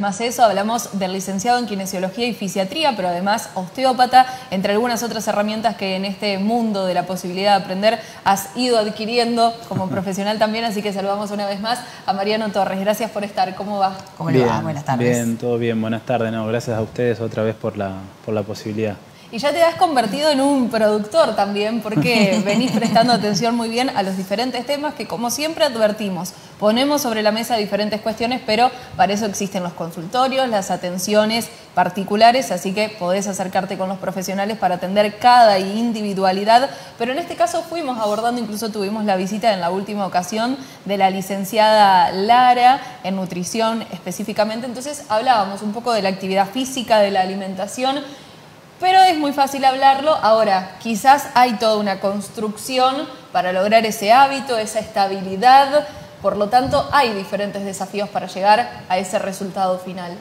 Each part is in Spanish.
más eso. Hablamos del licenciado en Kinesiología y Fisiatría, pero además osteópata, entre algunas otras herramientas que en este mundo de la posibilidad de aprender has ido adquiriendo como profesional también. Así que saludamos una vez más a Mariano Torres. Gracias por estar. ¿Cómo va? ¿Cómo le va? Buenas tardes. Bien, todo bien. Buenas tardes. No, gracias a ustedes otra vez por la posibilidad. Y ya te has convertido en un productor también, porque venís prestando atención muy bien a los diferentes temas que, como siempre advertimos, ponemos sobre la mesa diferentes cuestiones, pero para eso existen los consultorios, las atenciones particulares, así que podés acercarte con los profesionales para atender cada individualidad. Pero en este caso fuimos abordando, incluso tuvimos la visita en la última ocasión de la licenciada Lara en nutrición específicamente, entonces hablábamos un poco de la actividad física, de la alimentación. Pero es muy fácil hablarlo. Ahora, quizás hay toda una construcción para lograr ese hábito, esa estabilidad. Por lo tanto, hay diferentes desafíos para llegar a ese resultado final.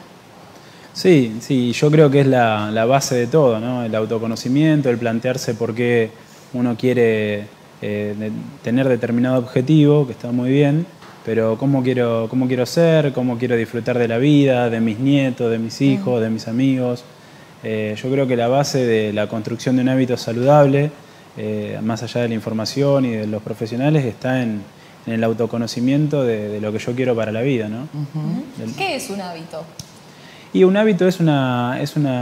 Sí, yo creo que es la base de todo, ¿no? El autoconocimiento, el plantearse por qué uno quiere tener determinado objetivo, que está muy bien, pero cómo quiero ser, cómo quiero disfrutar de la vida, de mis nietos, de mis hijos, de mis amigos. Yo creo que la base de la construcción de un hábito saludable, más allá de la información y de los profesionales, está en el autoconocimiento de lo que yo quiero para la vida, ¿no? ¿Qué es un hábito? Y un hábito es una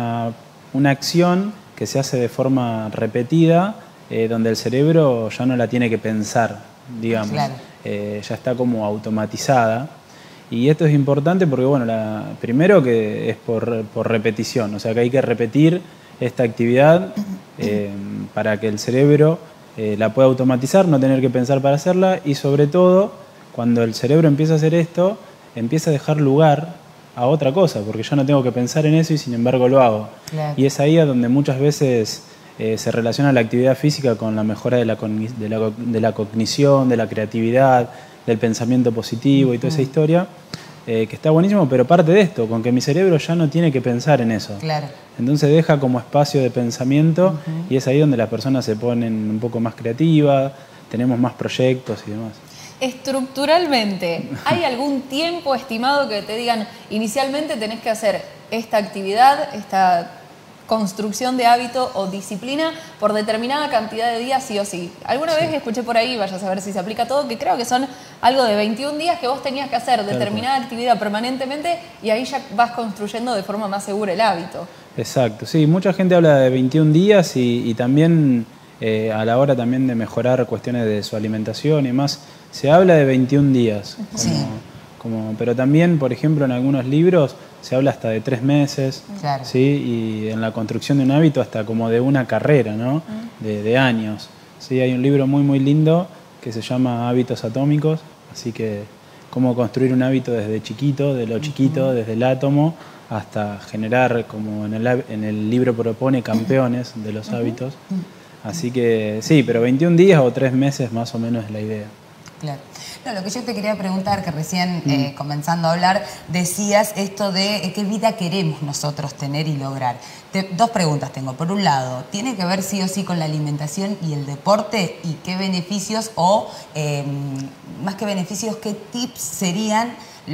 acción que se hace de forma repetida, donde el cerebro ya no la tiene que pensar, digamos. Claro. Ya está como automatizada. Y esto es importante porque, bueno, primero que es por repetición, o sea que hay que repetir esta actividad para que el cerebro la pueda automatizar, no tener que pensar para hacerla, y sobre todo, cuando el cerebro empieza a hacer esto, empieza a dejar lugar a otra cosa, porque yo no tengo que pensar en eso y sin embargo lo hago. Claro. Y es ahí a donde muchas veces se relaciona la actividad física con la mejora de la cognición, de la creatividad, del pensamiento positivo y toda esa historia, que está buenísimo, pero parte de esto, con que mi cerebro ya no tiene que pensar en eso. Claro. Entonces deja como espacio de pensamiento y es ahí donde las personas se ponen un poco más creativas, tenemos más proyectos y demás. Estructuralmente, ¿hay algún tiempo estimado que te digan inicialmente tenés que hacer esta actividad, esta construcción de hábito o disciplina por determinada cantidad de días sí o sí? Alguna vez escuché por ahí, vaya a saber si se aplica todo, que creo que son algo de 21 días que vos tenías que hacer determinada actividad permanentemente y ahí ya vas construyendo de forma más segura el hábito. Exacto, sí, mucha gente habla de 21 días y también a la hora también de mejorar cuestiones de su alimentación y más, se habla de 21 días. Pero también, por ejemplo, en algunos libros se habla hasta de 3 meses, claro. ¿sí? Y en la construcción de un hábito hasta como de una carrera, ¿no? De años. ¿Sí? Hay un libro muy, muy lindo que se llama Hábitos Atómicos, así que cómo construir un hábito desde chiquito, de lo chiquito, desde el átomo, hasta generar, como en el libro propone, campeones de los hábitos. Así que sí, pero 21 días o 3 meses más o menos es la idea. Claro. No, lo que yo te quería preguntar, que recién comenzando a hablar, decías esto de qué vida queremos nosotros tener y lograr. Dos preguntas tengo. Por un lado, ¿tiene que ver sí o sí con la alimentación y el deporte? ¿Y qué beneficios o, más que beneficios, qué tips serían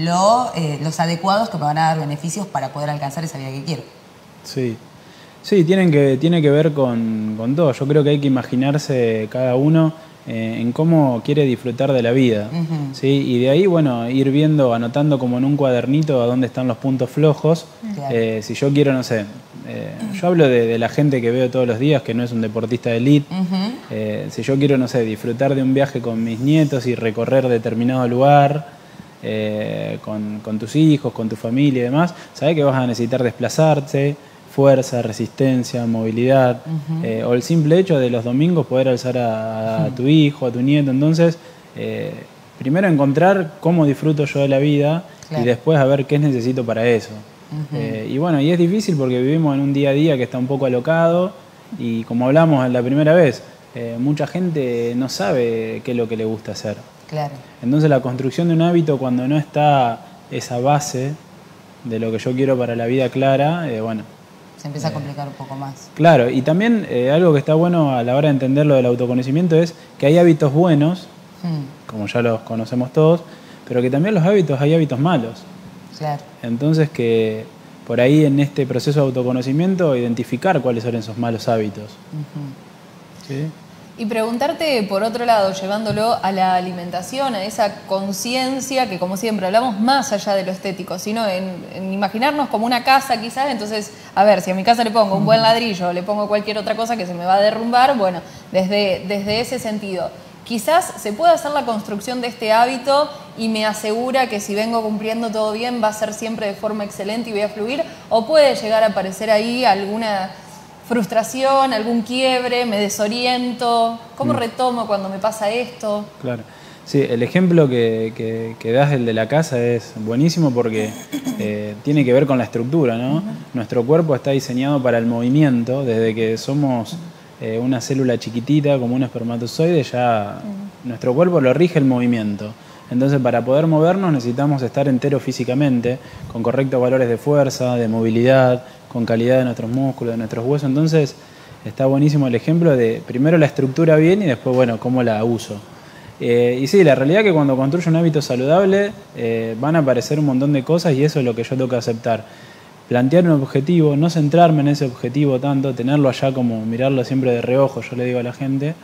los adecuados que me van a dar beneficios para poder alcanzar esa vida que quiero? Sí, tiene que ver con todo. Yo creo que hay que imaginarse cada uno en cómo quiere disfrutar de la vida, ¿sí? Y de ahí, bueno, ir viendo, anotando como en un cuadernito a dónde están los puntos flojos. Claro. Si yo quiero, no sé, yo hablo de la gente que veo todos los días, que no es un deportista de elite. Si yo quiero, no sé, disfrutar de un viaje con mis nietos y recorrer determinado lugar, con tus hijos, con tu familia y demás, sabés que vas a necesitar desplazarte, fuerza, resistencia, movilidad, o el simple hecho de los domingos poder alzar a tu hijo, a tu nieto. Entonces, primero encontrar cómo disfruto yo de la vida y después a ver qué necesito para eso. Y bueno, y es difícil porque vivimos en un día a día que está un poco alocado y como hablamos la primera vez, mucha gente no sabe qué es lo que le gusta hacer. Claro. Entonces la construcción de un hábito cuando no está esa base de lo que yo quiero para la vida clara, bueno, se empieza a complicar un poco más. Claro, y también algo que está bueno a la hora de entender lo del autoconocimiento es que hay hábitos buenos, como ya los conocemos todos, pero que también hay hábitos malos. Claro. Entonces que por ahí en este proceso de autoconocimiento identificar cuáles son esos malos hábitos. ¿Sí? Y preguntarte, por otro lado, llevándolo a la alimentación, a esa conciencia que, como siempre, hablamos más allá de lo estético, sino en imaginarnos como una casa quizás. Entonces, a ver, si a mi casa le pongo un buen ladrillo, le pongo cualquier otra cosa que se me va a derrumbar, bueno, desde ese sentido. Quizás se pueda hacer la construcción de este hábito y me asegura que si vengo cumpliendo todo bien va a ser siempre de forma excelente y voy a fluir, o puede llegar a aparecer ahí alguna frustración, algún quiebre, me desoriento, ¿cómo retomo cuando me pasa esto? Claro. Sí, el ejemplo que das, el de la casa, es buenísimo porque tiene que ver con la estructura, ¿no? Nuestro cuerpo está diseñado para el movimiento. Desde que somos una célula chiquitita, como un espermatozoide, ya nuestro cuerpo lo rige el movimiento. Entonces, para poder movernos necesitamos estar enteros físicamente, con correctos valores de fuerza, de movilidad, con calidad de nuestros músculos, de nuestros huesos. Entonces, está buenísimo el ejemplo de primero la estructura bien y después, bueno, cómo la uso. Y sí, la realidad es que cuando construyo un hábito saludable van a aparecer un montón de cosas y eso es lo que yo tengo que aceptar. Plantear un objetivo, no centrarme en ese objetivo tanto, tenerlo allá como mirarlo siempre de reojo, yo le digo a la gente,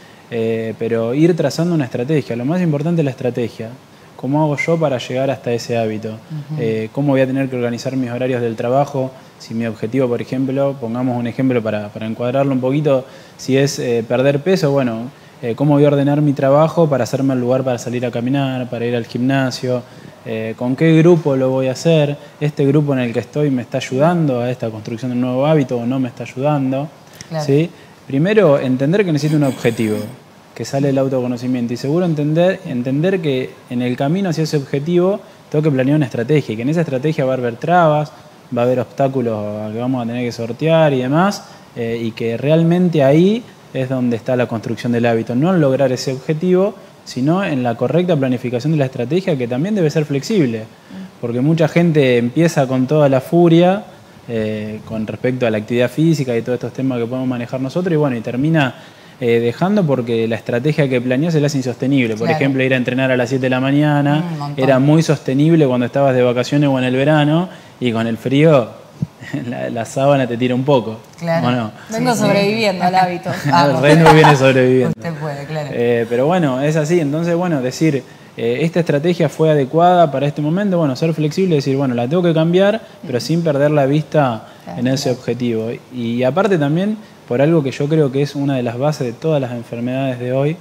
pero ir trazando una estrategia. Lo más importante es la estrategia. ¿Cómo hago yo para llegar hasta ese hábito? ¿Cómo voy a tener que organizar mis horarios del trabajo? Si mi objetivo, por ejemplo, pongamos un ejemplo para encuadrarlo un poquito, si es perder peso, bueno, ¿cómo voy a ordenar mi trabajo para hacerme el lugar para salir a caminar, para ir al gimnasio? ¿Con qué grupo lo voy a hacer? ¿Este grupo en el que estoy me está ayudando a esta construcción de un nuevo hábito o no me está ayudando? Claro. ¿Sí? Primero, entender que necesito un objetivo, que sale el autoconocimiento, y seguro entender que en el camino hacia ese objetivo tengo que planear una estrategia y que en esa estrategia va a haber trabas, va a haber obstáculos que vamos a tener que sortear y demás, y que realmente ahí es donde está la construcción del hábito, no en lograr ese objetivo, sino en la correcta planificación de la estrategia, que también debe ser flexible, porque mucha gente empieza con toda la furia con respecto a la actividad física y todos estos temas que podemos manejar nosotros, y bueno, y termina dejando porque la estrategia que planeó se la hace insostenible. Por ejemplo, ir a entrenar a las 7 de la mañana era muy sostenible cuando estabas de vacaciones o en el verano, y con el frío la sábana te tira un poco. Claro. ¿O no? Vengo sobreviviendo al hábito. El reino viene sobreviviendo. Usted puede, claro. Pero bueno, es así. Entonces, bueno, decir, esta estrategia fue adecuada para este momento, bueno, ser flexible, decir, bueno, la tengo que cambiar, pero sin perder la vista en ese objetivo. Y aparte también, por algo que yo creo que es una de las bases de todas las enfermedades de hoy,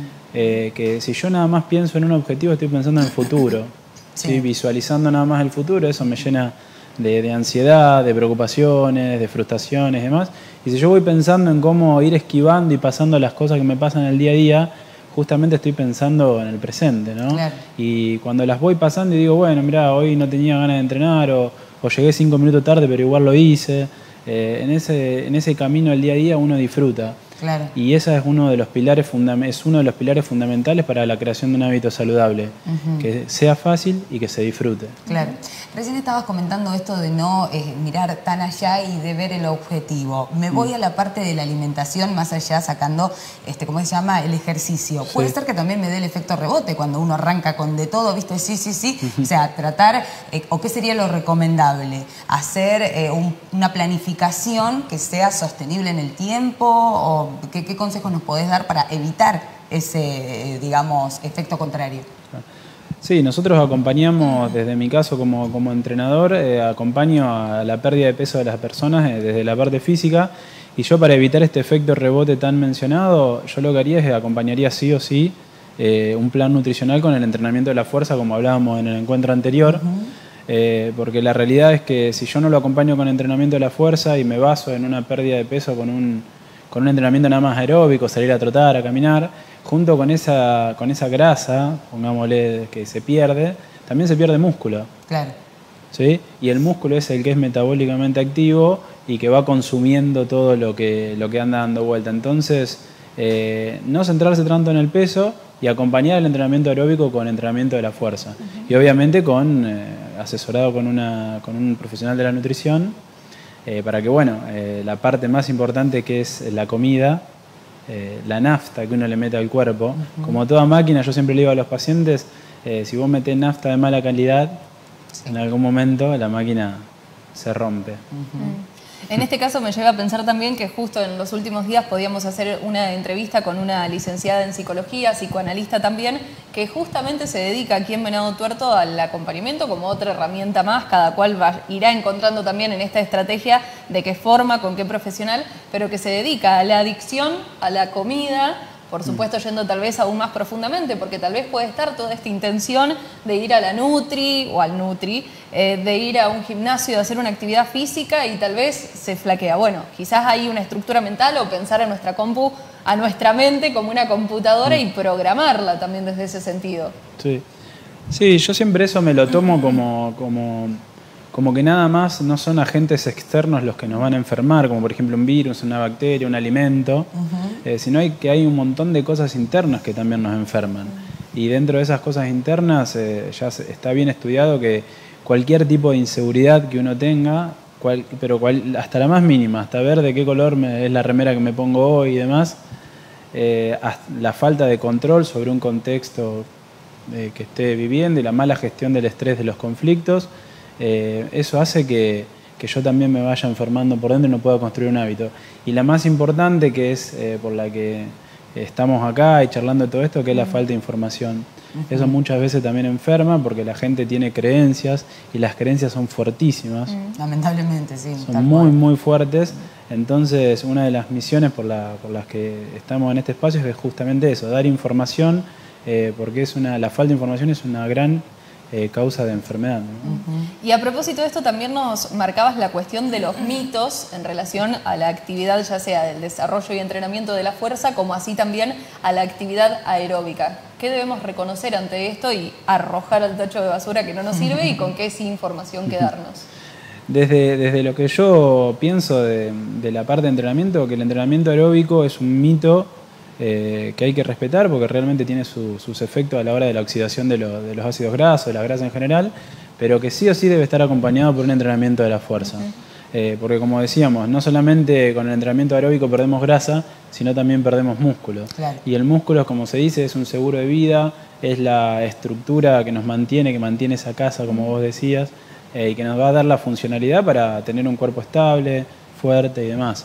que si yo nada más pienso en un objetivo, estoy pensando en el futuro. ¿Sí? Visualizando nada más el futuro, eso me llena de ansiedad, de preocupaciones, de frustraciones y demás. Y si yo voy pensando en cómo ir esquivando y pasando las cosas que me pasan en el día a día, justamente estoy pensando en el presente, ¿no? Claro. Y cuando las voy pasando y digo, bueno, mira, hoy no tenía ganas de entrenar o llegué 5 minutos tarde, pero igual lo hice, en ese camino del día a día uno disfruta. Claro. Y ese es uno de los pilares fundamentales para la creación de un hábito saludable, que sea fácil y que se disfrute. Claro. Recién estabas comentando esto de no mirar tan allá y de ver el objetivo. Me voy a la parte de la alimentación, más allá sacando, ¿cómo se llama? El ejercicio. Sí. Puede ser que también me dé el efecto rebote cuando uno arranca con de todo, ¿viste? Sí. O sea, tratar, o qué sería lo recomendable, hacer una planificación que sea sostenible en el tiempo, o qué consejos nos podés dar para evitar ese, digamos, efecto contrario. Sí, nosotros acompañamos, desde mi caso como entrenador, acompaño a la pérdida de peso de las personas desde la parte física, y yo, para evitar este efecto rebote tan mencionado, yo lo que haría es acompañaría sí o sí un plan nutricional con el entrenamiento de la fuerza, como hablábamos en el encuentro anterior, porque la realidad es que si yo no lo acompaño con entrenamiento de la fuerza y me baso en una pérdida de peso con un entrenamiento nada más aeróbico, salir a trotar, a caminar, junto con esa grasa, pongámosle, que se pierde, también se pierde músculo. Claro. ¿Sí? Y el músculo es el que es metabólicamente activo y que va consumiendo todo lo que anda dando vuelta. Entonces, no centrarse tanto en el peso y acompañar el entrenamiento aeróbico con entrenamiento de la fuerza. Y obviamente asesorado con un profesional de la nutrición, para que, bueno, la parte más importante, que es la comida, la nafta que uno le mete al cuerpo, como toda máquina, yo siempre le digo a los pacientes, si vos metés nafta de mala calidad, en algún momento la máquina se rompe. En este caso me lleva a pensar también que justo en los últimos días podíamos hacer una entrevista con una licenciada en psicología, psicoanalista también, que justamente se dedica aquí en Venado Tuerto al acompañamiento como otra herramienta más, cada cual irá encontrando también en esta estrategia de qué forma, con qué profesional, pero que se dedica a la adicción, a la comida, por supuesto yendo tal vez aún más profundamente, porque tal vez puede estar toda esta intención de ir a la Nutri o al Nutri, de ir a un gimnasio, de hacer una actividad física y tal vez se flaquea. Bueno, quizás hay una estructura mental o pensar en nuestra compu, a nuestra mente como una computadora y programarla también desde ese sentido. Sí, sí, yo siempre eso me lo tomo como que nada más no son agentes externos los que nos van a enfermar, como por ejemplo un virus, una bacteria, un alimento, sino que hay un montón de cosas internas que también nos enferman. Y dentro de esas cosas internas ya está bien estudiado que cualquier tipo de inseguridad que uno tenga, hasta la más mínima, hasta ver de qué color es la remera que me pongo hoy y demás, la falta de control sobre un contexto que esté viviendo y la mala gestión del estrés de los conflictos, eso hace que yo también me vaya enfermando por dentro y no pueda construir un hábito. Y la más importante, que es por la que estamos acá y charlando de todo esto, que es la falta de información. Eso muchas veces también enferma porque la gente tiene creencias y las creencias son fuertísimas. Lamentablemente, sí. Son muy, muy fuertes. Entonces, una de las misiones por las que estamos en este espacio es justamente eso, dar información, porque la falta de información es una gran causa de enfermedad, ¿no? Y a propósito de esto, también nos marcabas la cuestión de los mitos en relación a la actividad, ya sea del desarrollo y entrenamiento de la fuerza, como así también a la actividad aeróbica. ¿Qué debemos reconocer ante esto y arrojar al tacho de basura que no nos sirve y con qué información quedarnos? Desde lo que yo pienso de la parte de entrenamiento, que el entrenamiento aeróbico es un mito que hay que respetar porque realmente tiene sus efectos a la hora de la oxidación de los ácidos grasos, de las grasas en general, pero que sí o sí debe estar acompañado por un entrenamiento de la fuerza. Porque como decíamos, no solamente con el entrenamiento aeróbico perdemos grasa, sino también perdemos músculo. Claro. Y el músculo, como se dice, es un seguro de vida, es la estructura que nos mantiene, esa casa, como vos decías, y que nos va a dar la funcionalidad para tener un cuerpo estable, fuerte y demás.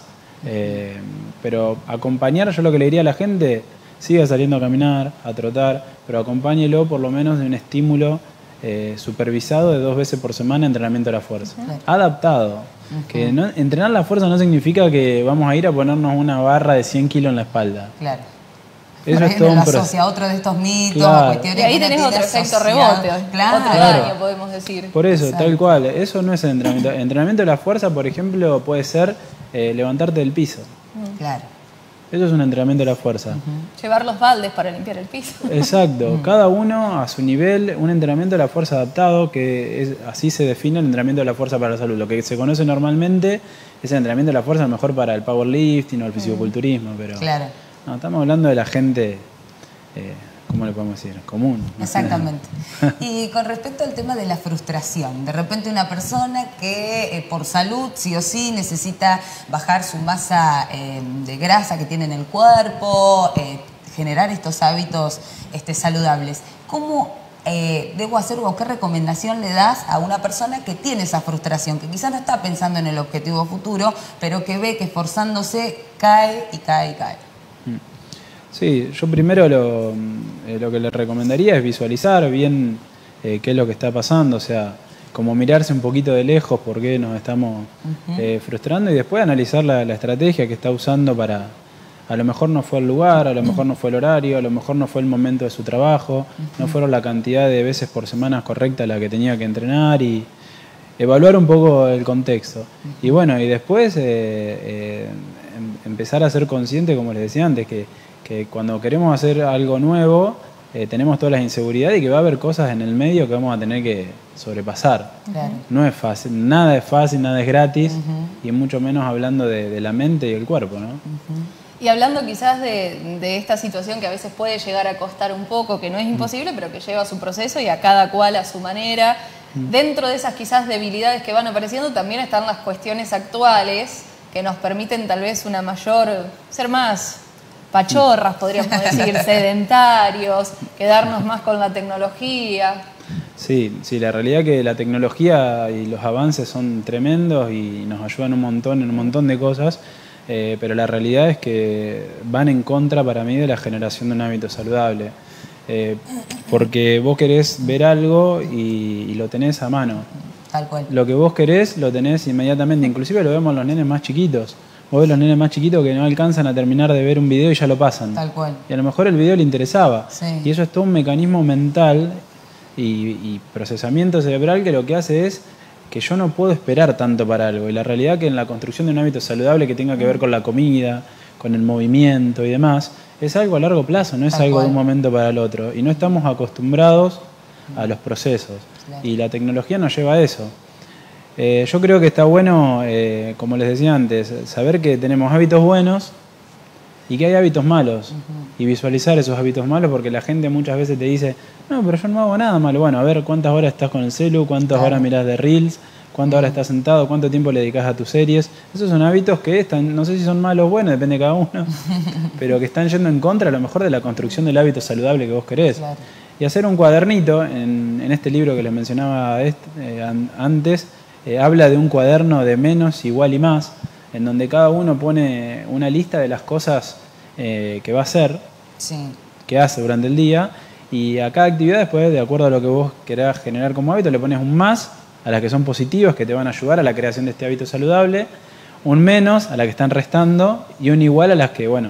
Pero acompañar, yo lo que le diría a la gente, siga saliendo a caminar, a trotar, pero acompáñelo por lo menos de un estímulo supervisado de 2 veces por semana, entrenamiento de la fuerza. Adaptado. Que entrenar la fuerza no significa que vamos a ir a ponernos una barra de 100 kilos en la espalda. Claro. Eso es todo un proceso. asocia a otro de estos mitos, Claro. cuestiones Y ahí que uno tenés otro tiene efecto asociado. rebote, Claro. otro daño, podemos decir. Por eso, Exacto. tal cual. Eso no es el entrenamiento. El entrenamiento de la fuerza, por ejemplo, puede ser levantarte del piso. Claro. Eso es un entrenamiento de la fuerza. Llevar los baldes para limpiar el piso. Exacto. Cada uno a su nivel, un entrenamiento de la fuerza adaptado, así se define el entrenamiento de la fuerza para la salud. Lo que se conoce normalmente es el entrenamiento de la fuerza, a lo mejor para el powerlifting o el fisiculturismo, pero Claro. no, estamos hablando de la gente, ¿cómo le podemos decir? Común. Exactamente. Y con respecto al tema de la frustración, de repente una persona que por salud sí o sí necesita bajar su masa de grasa que tiene en el cuerpo, generar estos hábitos saludables, ¿cómo debo hacer o qué recomendación le das a una persona que tiene esa frustración, que quizás no está pensando en el objetivo futuro, pero que ve que esforzándose cae y cae y cae? Sí, yo primero lo que le recomendaría es visualizar bien qué es lo que está pasando, o sea, como mirarse un poquito de lejos por qué nos estamos frustrando y después analizar la estrategia que está usando para, a lo mejor no fue el lugar, a lo mejor no fue el horario, a lo mejor no fue el momento de su trabajo, no fueron la cantidad de veces por semana correcta la que tenía que entrenar y evaluar un poco el contexto. Y bueno, y después empezar a ser consciente, como les decía antes, que cuando queremos hacer algo nuevo, tenemos todas las inseguridades y que va a haber cosas en el medio que vamos a tener que sobrepasar. Claro. No es fácil, nada es gratis, y mucho menos hablando de la mente y el cuerpo, ¿no? Y hablando quizás de esta situación que a veces puede llegar a costar un poco, que no es imposible, pero que lleva su proceso y a cada cual a su manera. Dentro de esas quizás debilidades que van apareciendo también están las cuestiones actuales que nos permiten tal vez ser más pachorras, podríamos decir, sedentarios, quedarnos más con la tecnología. Sí, sí, la realidad es que la tecnología y los avances son tremendos y nos ayudan un montón en un montón de cosas, pero la realidad es que van en contra para mí de la generación de un hábito saludable. Porque vos querés ver algo y lo tenés a mano. Tal cual. Lo que vos querés lo tenés inmediatamente, inclusive lo vemos en los nenes más chiquitos. Vos ves los nenes más chiquitos que no alcanzan a terminar de ver un video y ya lo pasan. Tal cual. Y a lo mejor el video le interesaba. Sí. Y eso es todo un mecanismo mental y procesamiento cerebral que lo que hace es que yo no puedo esperar tanto para algo. Y la realidad es que en la construcción de un hábito saludable que tenga que ver con la comida, con el movimiento y demás, es algo a largo plazo, no es algo de un momento para el otro. Y no estamos acostumbrados a los procesos. Claro. Y la tecnología nos lleva a eso. Yo creo que está bueno, como les decía antes, saber que tenemos hábitos buenos y que hay hábitos malos. Y visualizar esos hábitos malos, porque la gente muchas veces te dice, no, pero yo no hago nada malo. Bueno, a ver cuántas horas estás con el celu, cuántas horas mirás de Reels, cuántas horas estás sentado, cuánto tiempo le dedicas a tus series. Esos son hábitos que están, no sé si son malos o buenos, depende de cada uno, pero que están yendo en contra a lo mejor de la construcción del hábito saludable que vos querés. Claro. Y hacer un cuadernito, en este libro que les mencionaba antes, habla de un cuaderno de menos, igual y más, en donde cada uno pone una lista de las cosas que va a hacer, que hace durante el día, y a cada actividad después, de acuerdo a lo que vos querás generar como hábito, le pones un más a las que son positivas, que te van a ayudar a la creación de este hábito saludable, un menos a las que están restando y un igual a las que, bueno,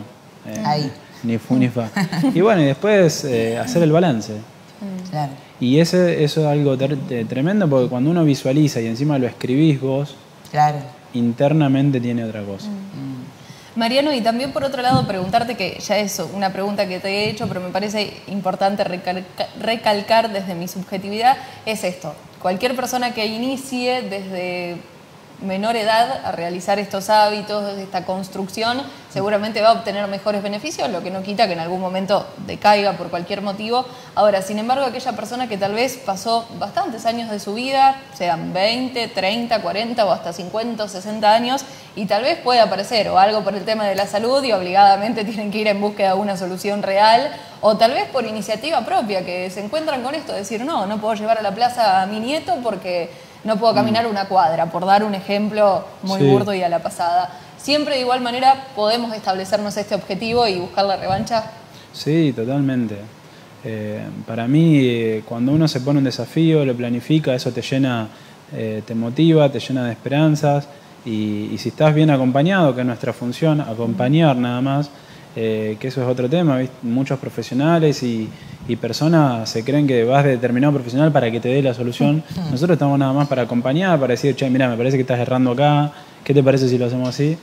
ni fu ni fa. Y bueno, y después hacer el balance. Claro. Y eso es algo tremendo, porque cuando uno visualiza y encima lo escribís vos, claro, internamente tiene otra cosa. Mariano, y también por otro lado preguntarte, que ya es una pregunta que te he hecho, pero me parece importante recalcar desde mi subjetividad, es esto. Cualquier persona que inicie desde menor edad a realizar estos hábitos, esta construcción, seguramente va a obtener mejores beneficios, lo que no quita que en algún momento decaiga por cualquier motivo. Ahora, sin embargo, aquella persona que tal vez pasó bastantes años de su vida, sean 20, 30, 40 o hasta 50 o 60 años, y tal vez pueda aparecer o algo por el tema de la salud y obligadamente tienen que ir en búsqueda de una solución real, o tal vez por iniciativa propia, que se encuentran con esto, decir, no puedo llevar a la plaza a mi nieto porque no puedo caminar una cuadra, por dar un ejemplo muy burdo y a la pasada. ¿Siempre de igual manera podemos establecernos este objetivo y buscar la revancha? Sí, totalmente. Para mí, cuando uno se pone un desafío, lo planifica, eso te llena, te motiva, te llena de esperanzas. Y si estás bien acompañado, que es nuestra función, acompañar nada más, que eso es otro tema, ¿viste? Muchos profesionales y personas se creen que vas de determinado profesional para que te dé la solución. Nosotros estamos nada más para acompañar, para decir, che, mira, me parece que estás errando acá, ¿qué te parece si lo hacemos así?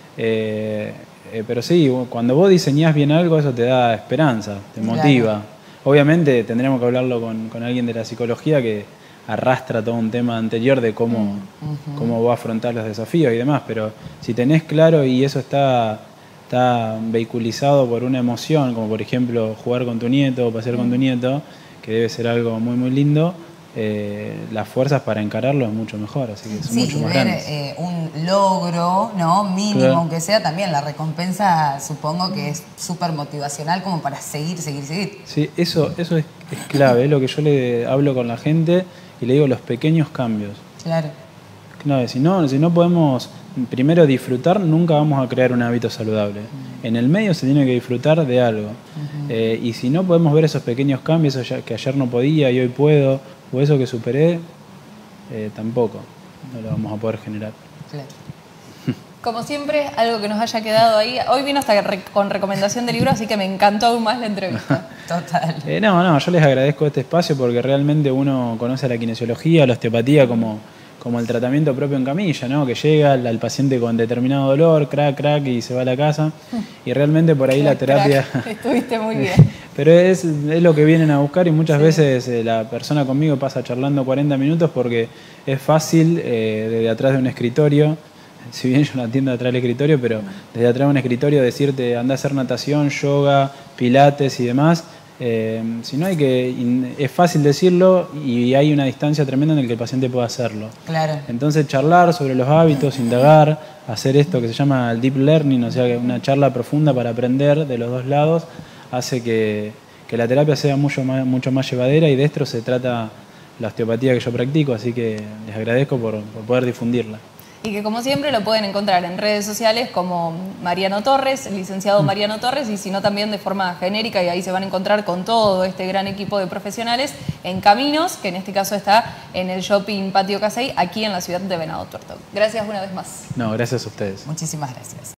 Pero sí, cuando vos diseñás bien algo, eso te da esperanza, te motiva. Claro. Obviamente tendremos que hablarlo con alguien de la psicología que arrastra todo un tema anterior de cómo va a afrontar los desafíos y demás, pero si tenés claro y eso está vehiculizado por una emoción, como por ejemplo jugar con tu nieto o pasear con tu nieto, que debe ser algo muy muy lindo, las fuerzas para encararlo es mucho mejor, así que son mucho más grandes. Un logro, ¿no? Mínimo, claro, aunque sea, también la recompensa supongo que es súper motivacional como para seguir. Sí, eso es clave, es lo que yo le hablo con la gente y le digo, los pequeños cambios. Claro. Claro, si no podemos primero disfrutar, nunca vamos a crear un hábito saludable. En el medio se tiene que disfrutar de algo. Y si no podemos ver esos pequeños cambios, eso que ayer no podía y hoy puedo, o eso que superé, tampoco no lo vamos a poder generar. Claro. Como siempre, algo que nos haya quedado ahí. Hoy vino hasta con recomendación de libro, así que me encantó aún más la entrevista. Total. Yo les agradezco este espacio porque realmente uno conoce la kinesiología, la osteopatía como el tratamiento propio en camilla, ¿no? Que llega al paciente con determinado dolor, crack, y se va a la casa. Y realmente por ahí la terapia... Estuviste muy bien. Pero es lo que vienen a buscar y muchas veces la persona conmigo pasa charlando 40 minutos porque es fácil desde atrás de un escritorio, si bien yo no atiendo atrás del escritorio, pero desde atrás de un escritorio decirte anda a hacer natación, yoga, pilates y demás. Si no es fácil decirlo y hay una distancia tremenda en la que el paciente pueda hacerlo. Claro. Entonces charlar sobre los hábitos, indagar, hacer esto que se llama el deep learning, o sea, una charla profunda para aprender de los dos lados, hace que la terapia sea mucho más llevadera y de esto se trata la osteopatía que yo practico, así que les agradezco por poder difundirla. Y que como siempre lo pueden encontrar en redes sociales como Mariano Torres, el licenciado Mariano Torres, y si no también de forma genérica, y ahí se van a encontrar con todo este gran equipo de profesionales en Caminos, que en este caso está en el Shopping Patio Casey, aquí en la ciudad de Venado Tuerto. Gracias una vez más. No, gracias a ustedes. Muchísimas gracias.